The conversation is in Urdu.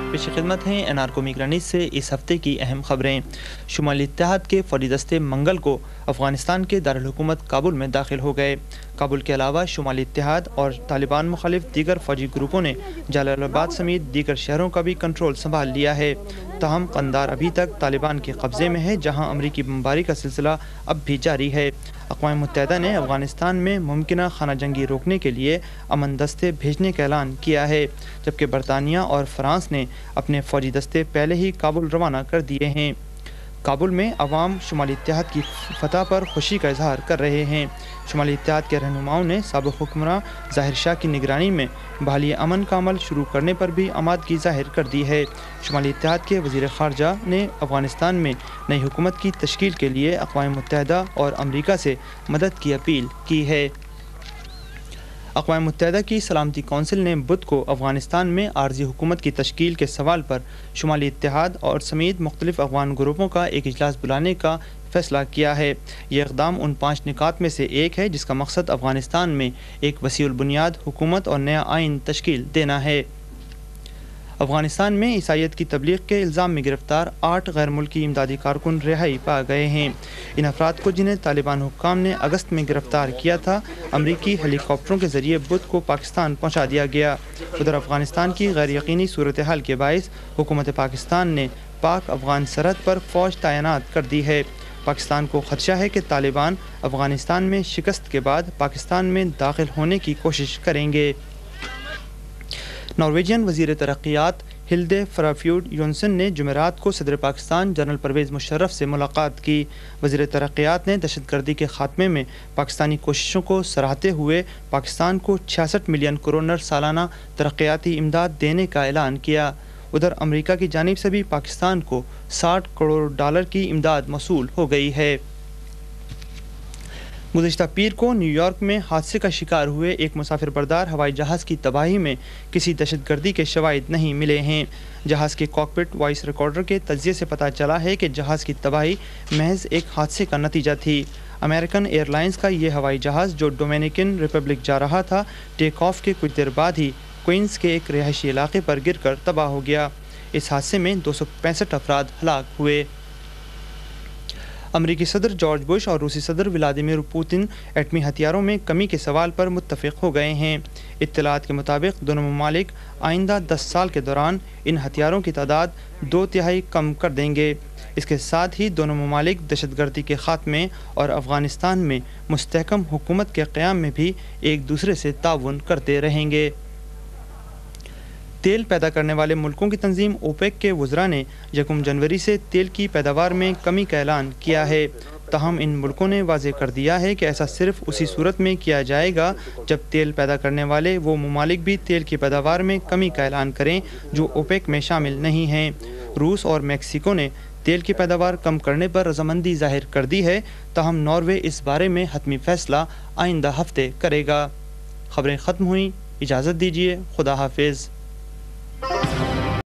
پیش خدمت ہیں این آر قومی گرانیز سے اس ہفتے کی اہم خبریں۔ شمالی اتحاد کے فوجی دستے منگل کو افغانستان کے دارالحکومت کابل میں داخل ہو گئے۔ کابل کے علاوہ شمالی اتحاد اور طالبان مخالف دیگر فوجی گروپوں نے جلال آباد سمیت دیگر شہروں کا بھی کنٹرول سنبھال لیا ہے۔ تاہم قندھار ابھی تک طالبان کے قبضے میں ہے، جہاں امریکی بمباری کا سلسلہ اب بھی جاری ہے۔ اقوام متحدہ نے افغانستان میں ممکنہ خانہ جنگی روکنے کے لیے امن دستے بھیجنے کا اعلان کیا ہے، جبکہ برطانیہ اور فرانس نے اپنے فوجی دستے پہلے ہی کابل روانہ کر دیے ہیں۔ کابل میں عوام شمالی اتحاد کی فتح پر خوشی کا اظہار کر رہے ہیں۔ شمالی اتحاد کے رہنماؤں نے سابق حکمراں ظاہر شاہ کی نگرانی میں بحالی امن کا عمل شروع کرنے پر بھی آمادگی ظاہر کر دی ہے۔ شمالی اتحاد کے وزیر خارجہ نے افغانستان میں نئی حکومت کی تشکیل کے لیے اقوام متحدہ اور امریکہ سے مدد کی اپیل کی ہے۔ اقوام متحدہ کی سلامتی کونسل نے بدھ کو افغانستان میں عارضی حکومت کی تشکیل کے سوال پر شمالی اتحاد اور سمیت مختلف افغان گروپوں کا ایک اجلاس بلانے کا فیصلہ کیا ہے۔ یہ اقدام ان 5 نکات میں سے ایک ہے جس کا مقصد افغانستان میں ایک وسیع البنیاد حکومت اور نیا آئین تشکیل دینا ہے۔ افغانستان میں عیسائیت کی تبلیغ کے الزام میں گرفتار 8 غیر ملکی امدادی کارکن رہائی پا گئے ہیں۔ ان افراد کو، جنہیں طالبان حکام نے اگست میں گرفتار کیا تھا، امریکی ہیلی کاپٹروں کے ذریعے بدھ کو پاکستان پہنچا دیا گیا۔ ادھر افغانستان کی غیر یقینی صورتحال کے باعث حکومت پاکستان نے پاک افغان سرحد پر فوج تعینات کر دی ہے۔ پاکستان کو خدشہ ہے کہ طالبان افغانستان میں شکست کے بعد پاکستان میں داخل ہونے کی کوشش کریں گے۔ نارویجین وزیر ترقیات ہلدے فرافیوڈ یونسن نے جمعرات کو صدر پاکستان جنرل پرویز مشرف سے ملاقات کی۔ وزیر ترقیات نے دہشت گردی کے خاتمے میں پاکستانی کوششوں کو سراہتے ہوئے پاکستان کو 66 ملین کرونر سالانہ ترقیاتی امداد دینے کا اعلان کیا۔ ادھر امریکہ کی جانب سے بھی پاکستان کو $60 کروڑ کی امداد موصول ہو گئی ہے۔ گزشتہ پیر کو نیو یارک میں حادثے کا شکار ہوئے ایک مسافر بردار ہوائی جہاز کی تباہی میں کسی دہشت گردی کے شواہد نہیں ملے ہیں۔ جہاز کے کاکپٹ وائس ریکارڈر کے تجزیے سے پتہ چلا ہے کہ جہاز کی تباہی محض ایک حادثے کا نتیجہ تھی۔ امریکن ایئر لائنز کا یہ ہوائی جہاز جو ڈومینیکن ریپبلک جا رہا تھا، ٹیک آف کے کچھ دیر بعد ہی کوئنز کے ایک رہائشی علاقے پر گر کر تباہ ہو گیا۔ اس حادثے میں 265 افراد ہلاک ہوئے۔ امریکی صدر جارج بش اور روسی صدر ولادیمیر پوتن ایٹمی ہتھیاروں میں کمی کے سوال پر متفق ہو گئے ہیں۔ اطلاعات کے مطابق دونوں ممالک آئندہ 10 سال کے دوران ان ہتھیاروں کی تعداد 2/3 کم کر دیں گے۔ اس کے ساتھ ہی دونوں ممالک دہشت گردی کے خاتمے اور افغانستان میں مستحکم حکومت کے قیام میں بھی ایک دوسرے سے تعاون کرتے رہیں گے۔ تیل پیدا کرنے والے ملکوں کی تنظیم اوپیک کے وزراء نے 1 جنوری سے تیل کی پیداوار میں کمی کا اعلان کیا ہے۔ تاہم ان ملکوں نے واضح کر دیا ہے کہ ایسا صرف اسی صورت میں کیا جائے گا جب تیل پیدا کرنے والے وہ ممالک بھی تیل کی پیداوار میں کمی کا اعلان کریں جو اوپیک میں شامل نہیں ہیں۔ روس اور میکسیکو نے تیل کی پیداوار کم کرنے پر رضامندی ظاہر کر دی ہے، تاہم ناروے اس بارے میں حتمی فیصلہ آئندہ ہفتے کرے گا۔ خبریں ختم ہوئیں، اجازت دیجیے، خدا حافظ۔